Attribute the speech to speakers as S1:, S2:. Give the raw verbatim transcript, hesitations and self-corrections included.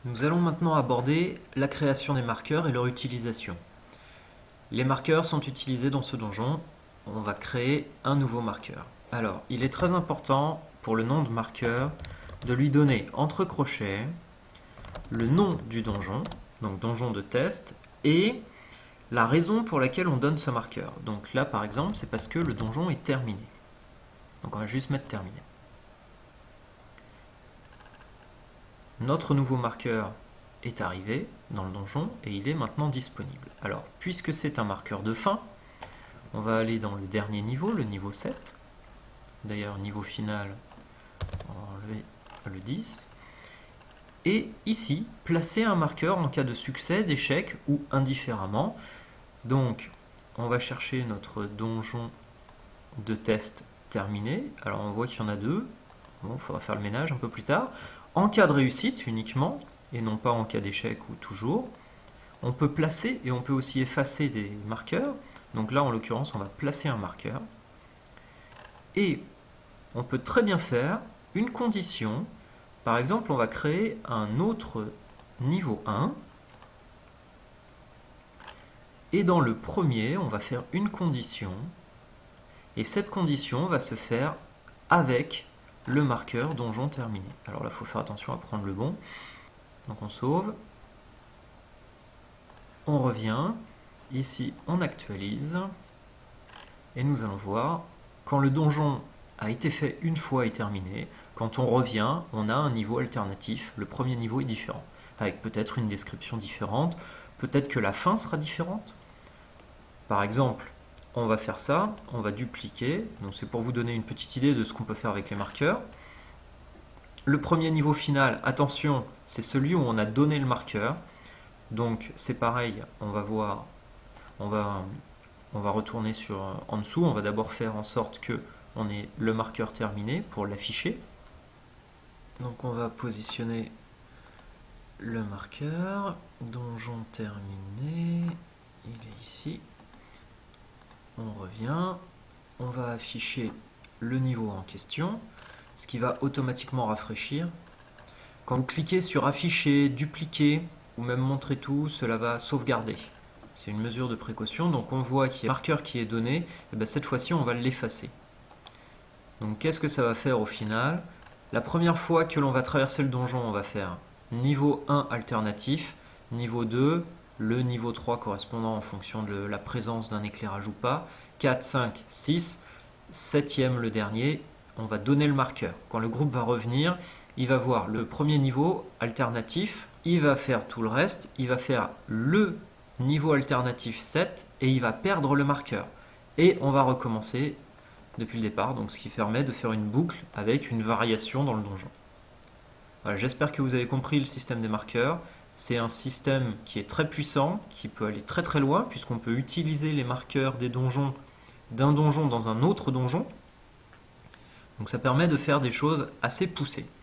S1: Nous allons maintenant aborder la création des marqueurs et leur utilisation. Les marqueurs sont utilisés dans ce donjon. On va créer un nouveau marqueur. Alors, il est très important pour le nom de marqueur de lui donner entre crochets le nom du donjon, donc donjon de test, et la raison pour laquelle on donne ce marqueur. Donc là, par exemple, c'est parce que le donjon est terminé. Donc on va juste mettre terminé. Notre nouveau marqueur est arrivé dans le donjon et il est maintenant disponible. Alors, puisque c'est un marqueur de fin, on va aller dans le dernier niveau, le niveau sept. D'ailleurs, niveau final, on va enlever le dix. Et ici, placer un marqueur en cas de succès, d'échec ou indifféremment. Donc, on va chercher notre donjon de test terminé. Alors, on voit qu'il y en a deux. Bon, il faudra faire le ménage un peu plus tard. En cas de réussite uniquement, et non pas en cas d'échec ou toujours, on peut placer et on peut aussi effacer des marqueurs. Donc là, en l'occurrence, on va placer un marqueur. Et on peut très bien faire une condition. Par exemple, on va créer un autre niveau un. Et dans le premier, on va faire une condition. Et cette condition va se faire avec le marqueur donjon terminé. Alors là, il faut faire attention à prendre le bon. Donc on sauve. On revient. Ici, on actualise. Et nous allons voir, quand le donjon a été fait une fois et terminé, quand on revient, on a un niveau alternatif. Le premier niveau est différent, avec peut-être une description différente. Peut-être que la fin sera différente. Par exemple, on va faire ça, on va dupliquer. Donc c'est pour vous donner une petite idée de ce qu'on peut faire avec les marqueurs. Le premier niveau final, attention, c'est celui où on a donné le marqueur. Donc c'est pareil, on va voir, on va, on va retourner sur en dessous. On va d'abord faire en sorte que on ait le marqueur terminé pour l'afficher. Donc on va positionner le marqueur, donjon terminé, il est ici. On revient, on va afficher le niveau en question, ce qui va automatiquement rafraîchir. Quand vous cliquez sur afficher, dupliquer ou même montrer tout, cela va sauvegarder. C'est une mesure de précaution, donc on voit qu'il y a un marqueur qui est donné, et bien cette fois-ci on va l'effacer. Donc qu'est-ce que ça va faire au final? La première fois que l'on va traverser le donjon, on va faire niveau un alternatif, niveau deux, le niveau trois correspondant en fonction de la présence d'un éclairage ou pas, quatre, cinq, six, septième le dernier, on va donner le marqueur. Quand le groupe va revenir, il va voir le premier niveau alternatif, il va faire tout le reste, il va faire le niveau alternatif sept et il va perdre le marqueur. Et on va recommencer depuis le départ, donc ce qui permet de faire une boucle avec une variation dans le donjon. Voilà, j'espère que vous avez compris le système des marqueurs. C'est un système qui est très puissant, qui peut aller très très loin, puisqu'on peut utiliser les marqueurs des donjons d'un donjon dans un autre donjon. Donc ça permet de faire des choses assez poussées.